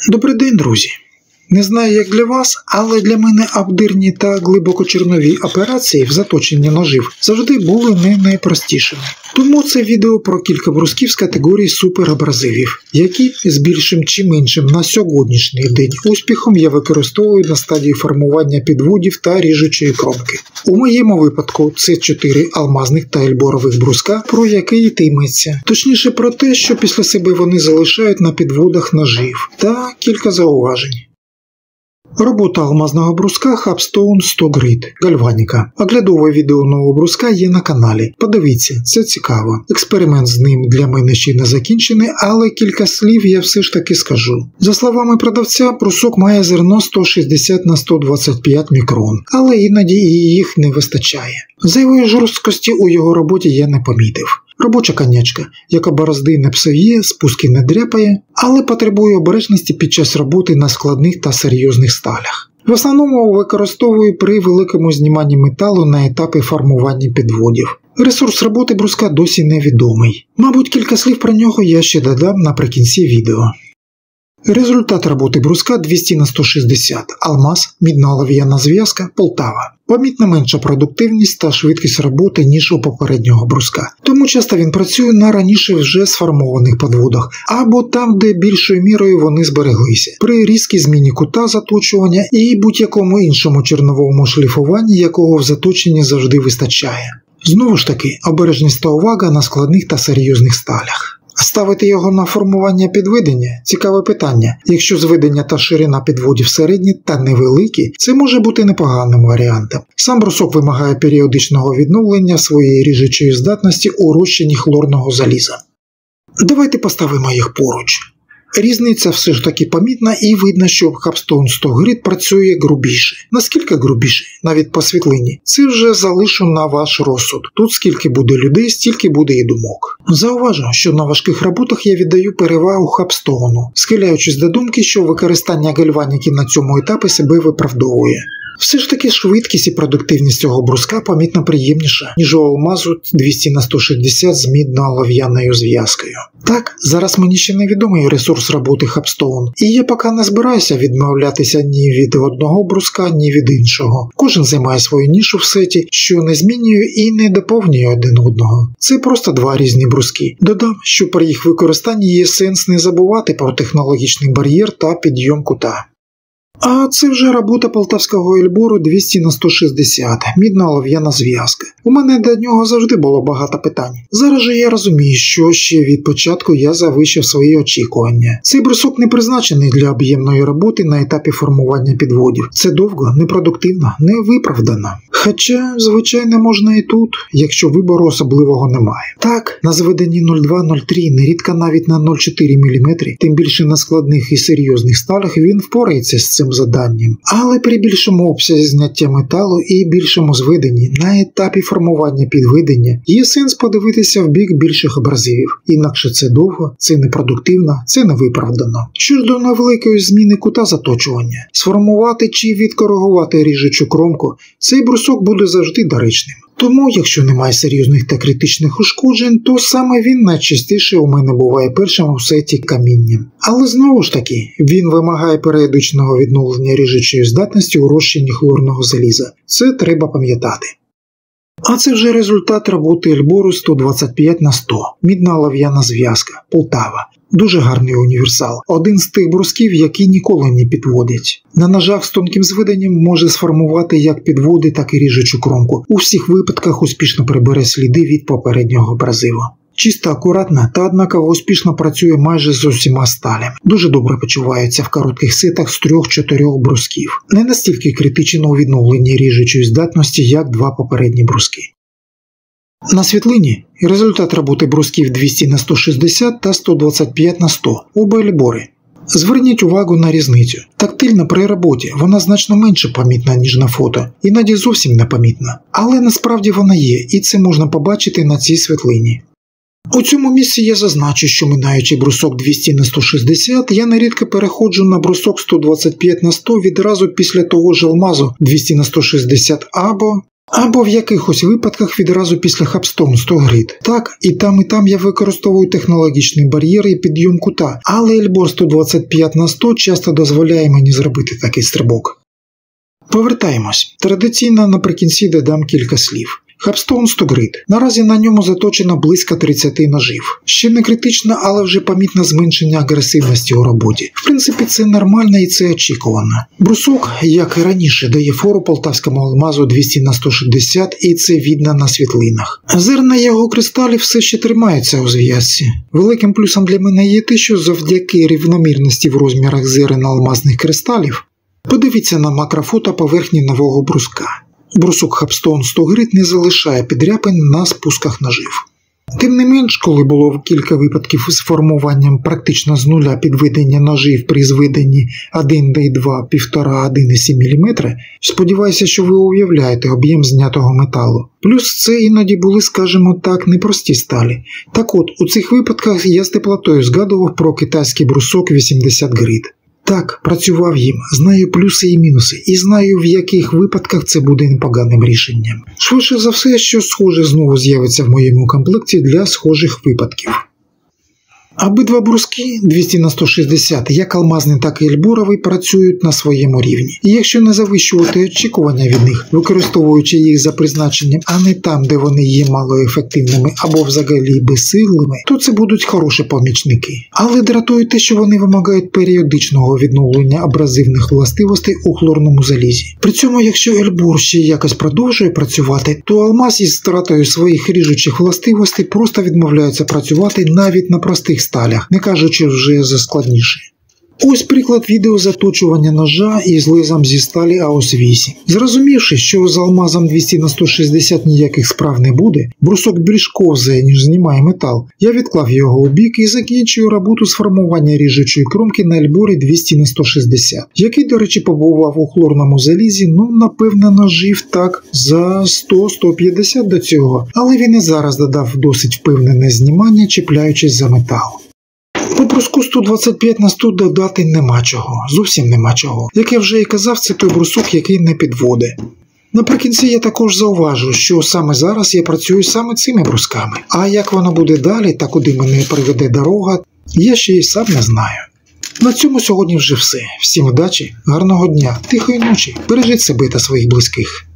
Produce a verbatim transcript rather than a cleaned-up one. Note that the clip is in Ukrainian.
Добрий день, друзі! Не знаю, як для вас, але для мене обдирні та глибокочернові операції в заточенні ножів завжди були не найпростішими. Тому це відео про кілька брусків з категорії суперабразивів, які з більшим чи меншим на сьогоднішній день успіхом я використовую на стадії формування підводів та ріжучої кромки. У моєму випадку це чотири алмазних та ельборових бруска, про які йтиметься. Точніше про те, що після себе вони залишають на підводах ножів, та кілька зауважень. Робота алмазного бруска Хабстоун сто Grit, гальваніка. Оглядове відео нового бруска є на каналі. Подивіться, це цікаво. Експеримент з ним для мене ще не закінчений, але кілька слів я все ж таки скажу. За словами продавця, брусок має зерно сто шістдесят на сто двадцять п'ять мікрон, але іноді і їх не вистачає. Зайвої жорсткості у його роботі я не помітив. Робоча конячка, яка борозди не псує, спуски не дряпає, але потребує обережності під час роботи на складних та серйозних сталях. В основному використовую при великому зніманні металу на етапі формування підводів. Ресурс роботи бруска досі невідомий. Мабуть, кілька слів про нього я ще додам наприкінці відео. Результат роботи бруска двісті на сто шістдесят, алмаз, мідна олов'яна зв'язка, Полтава. Помітно менша продуктивність та швидкість роботи, ніж у попереднього бруска. Тому часто він працює на раніше вже сформованих підводах, або там, де більшою мірою вони збереглися, при різкій зміні кута заточування і будь-якому іншому черновому шліфуванні, якого в заточенні завжди вистачає. Знову ж таки, обережність та увага на складних та серйозних сталях. Ставити його на формування підведення – цікаве питання. Якщо зведення та ширина підводів середні та невеликі, це може бути непоганим варіантом. Сам брусок вимагає періодичного відновлення своєї ріжучої здатності у розчині хлорного заліза. Давайте поставимо їх поруч. Різниця все ж таки помітна і видно, що Хабстоун сто Grit працює грубіше. Наскільки грубіше? Навіть по світлині. Це вже залишу на ваш розсуд. Тут скільки буде людей, стільки буде і думок. Зауважу, що на важких роботах я віддаю перевагу Хабстоуну, схиляючись до думки, що використання гальваніки на цьому етапі себе виправдовує. Все ж таки швидкість і продуктивність цього бруска помітно приємніша, ніж у алмазу двісті на сто шістдесят з мідно-олов'яною зв'язкою. Так, зараз мені ще невідомий ресурс роботи Хабстоун, і я поки не збираюся відмовлятися ні від одного бруска, ні від іншого. Кожен займає свою нішу в сеті, що не змінює і не доповнює один одного. Це просто два різні бруски. Додам, що при їх використанні є сенс не забувати про технологічний бар'єр та підйом кута. А це вже робота полтавського ельбору двісті на сто шістдесят, мідно-олов'яна зв'язка. У мене до нього завжди було багато питань. Зараз же я розумію, що ще від початку я завищив свої очікування. Цей брусок не призначений для об'ємної роботи на етапі формування підводів. Це довго, непродуктивно, невиправдано. Хоча, звичайно, можна і тут, якщо вибору особливого немає. Так, на зведенні нуль два нуль три, нерідко навіть на нуль чотири міліметри, тим більше на складних і серйозних сталях він впорається з цим заданням. Але при більшому обсязі зняття металу і більшому зведенні на етапі формування підведення є сенс подивитися в бік більших абразивів. Інакше це довго, це непродуктивно, це невиправдано. Щодо невеликої зміни кута заточування, сформувати чи відкоригувати ріжучу кромку, цей брусок буде завжди доречним. Тому, якщо немає серйозних та критичних ушкоджень, то саме він найчастіше у мене буває першим у сеті камінням. Але знову ж таки, він вимагає періодичного відновлення ріжучої здатності у розчині хлорного заліза. Це треба пам'ятати. А це вже результат роботи ельбору сто двадцять п'ять на сто, мідно-олов'яна зв'язка, Полтава. Дуже гарний універсал. Один з тих брусків, які ніколи не підводять. На ножах з тонким зведенням може сформувати як підводи, так і ріжучу кромку. У всіх випадках успішно прибере сліди від попереднього абразиву. Чисто, акуратно та однаково успішно працює майже з усіма сталями. Дуже добре почувається в коротких сетах з трьох-чотирьох брусків. Не настільки критично у відновленні ріжучої здатності, як два попередні бруски. На світлині результат роботи брусків двісті на сто шістдесят та сто двадцять п'ять на сто, оба ельбори. Зверніть увагу на різницю. Тактильно при роботі вона значно менше помітна, ніж на фото, іноді зовсім не помітна. Але насправді вона є, і це можна побачити на цій світлині. У цьому місці я зазначу, що минаючи брусок двісті на сто шістдесят, я нерідко переходжу на брусок сто двадцять п'ять на сто відразу після того ж алмазу двісті на сто шістдесят або Або в якихось випадках відразу після Хабстоун сто грид. Так, і там, і там я використовую технологічний бар'єр і підйом кута, але Ельбор сто двадцять п'ять на сто часто дозволяє мені зробити такий стрибок. Повертаємось. Традиційно наприкінці додам кілька слів. Хабстоун сто грид. Наразі на ньому заточено близько тридцять ножів. Ще не критично, але вже помітне зменшення агресивності у роботі. В принципі, це нормально і це очікувано. Брусок, як і раніше, дає фору полтавському алмазу двісті на сто шістдесят, і це видно на світлинах. Зерна його кристалів все ще тримаються у зв'язці. Великим плюсом для мене є те, що завдяки рівномірності в розмірах зерен алмазних кристалів, подивіться на макрофото поверхні нового бруска. Брусок Хабстоун сто грид не залишає підряпин на спусках ножів. Тим не менш, коли було кілька випадків з формуванням практично з нуля підведення ножів при зведенні один ді два, півтора - один цілих сім міліметра, сподіваюся, що ви уявляєте об'єм знятого металу. Плюс це іноді були, скажімо так, непрості сталі. Так от, у цих випадках я з теплотою згадував про китайський брусок вісімдесят грид. Так, працював їм, знаю плюси і мінуси, і знаю, в яких випадках це буде непоганим рішенням. Швидше за все, що схоже знову з'явиться в моєму комплекті для схожих випадків. Обидва бруски двісті на сто шістдесят, як алмазний, так і ельборовий, працюють на своєму рівні. І якщо не завищувати очікування від них, використовуючи їх за призначенням, а не там, де вони є малоефективними або взагалі безсилими, то це будуть хороші помічники. Але дратує те, що вони вимагають періодичного відновлення абразивних властивостей у хлорному залізі. При цьому, якщо ельбор ще якось продовжує працювати, то алмаз із стратою своїх ріжучих властивостей просто відмовляється працювати навіть на простих сталях, не кажучи вже за складніше. Ось приклад відео заточування ножа із лезом зі сталі а ос вісім. Зрозумівши, що з алмазом двісті на сто шістдесят ніяких справ не буде, брусок більш ковзає, ніж знімає метал, я відклав його у бік і закінчую роботу з формування ріжучої кромки на ельборі двісті на сто шістдесят, який, до речі, побував у хлорному залізі, ну, напевно, ножів так за сто - сто п'ятдесят до цього, але він і зараз додав досить впевнене знімання, чіпляючись за метал. По бруску сто двадцять п'ять на сто додати нема чого, зовсім нема чого. Як я вже і казав, це той брусок, який не підводить. Наприкінці я також зауважу, що саме зараз я працюю саме цими брусками. А як воно буде далі та куди мене приведе дорога, я ще й сам не знаю. На цьому сьогодні вже все. Всім удачі, гарного дня, тихої ночі, бережіть себе та своїх близьких.